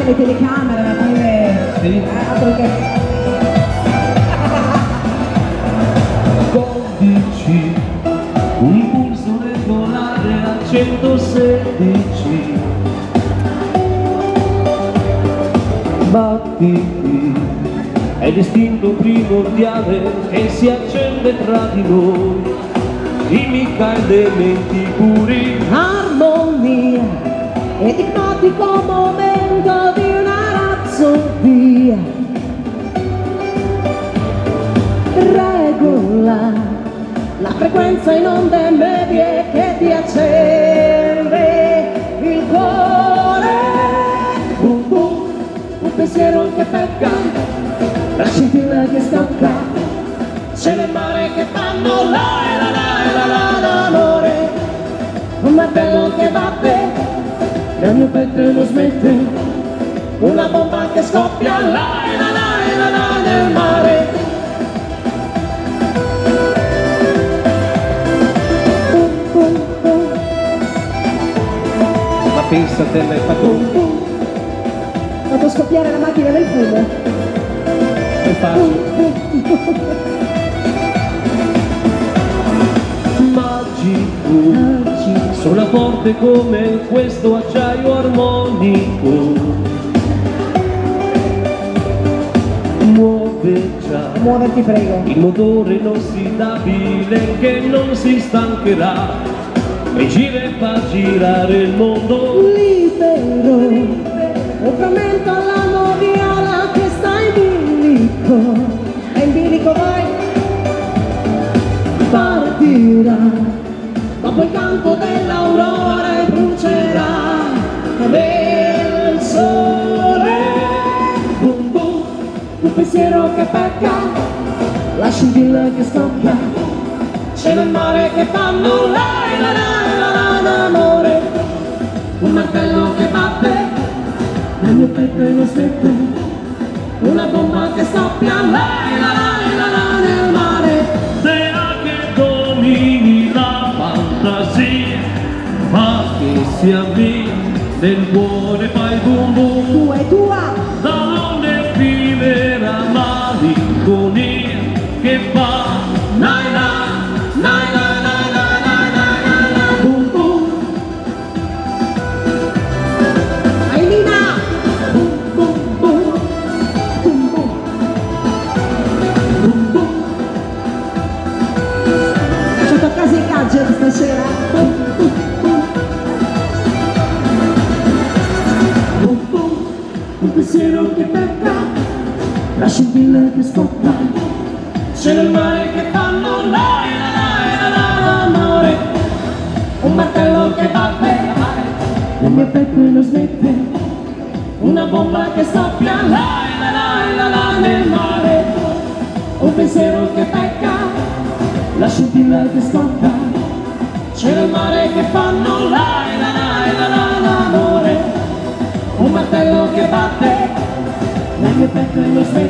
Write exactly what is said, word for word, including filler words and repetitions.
fare le telecamere, ma poi le... Sì. Eh, altro che... dodici, un pulso regolare a centosedici, battiti, è l'istinto primordiale che si accende tra di noi, chimica elementi puri, Armonia, enigmatico momento di una rapsodia, regola la frequenza in onde medie che ti accende il cuore. Boom boom, un pensiero che pecca, la scintilla che scocca, cielo e mare che fanno la la la la la l'amore, un martello che batte, nel mio petto non smette, una bomba che scoppia la la la la la nel mare. ma pensa te l'hai fatto Ho fatto scoppiare la macchina del fumo. è facile. Magico, suona forte come questo acciaio armonico, muove già Muoverti prego. il motore inossidabile che non si stancherà e gira e fa girare il mondo. Libero, un frammento alla noviola che sta in bilico, e in bilico vai, partirà, dopo il campo dell'aurora e brucerà nel sole. Boom boom, un pensiero che pecca, la scintilla che scoppia, cielo e mare che fanno la la la la la l'amore, un martello che batte, nel mio petto e non smette, una bomba che scoppia la la la la la nel mare. Dea che domini la fantasia, ma che si avvii nel cuore fai boom boom, Tua è tua, da un'effimera malinconia che fa nai na, nai na na na na na na na. Boom boom, Ailina, boom boom boom, boom boom, boom boom. Lasciato a casa i gadget stasera. Boom boom boom, boom boom, un pensiero che pecca, la scintilla che scocca, cielo e mare che fanno la la la la l'amore, un martello che batte, nel mio petto e non smette, una bomba che scoppia la la la la la nel mare, un pensiero che pecca, la scintilla che scocca, cielo e mare che fanno la la la la la l'amore, un martello che batte, nel mio petto e non smette.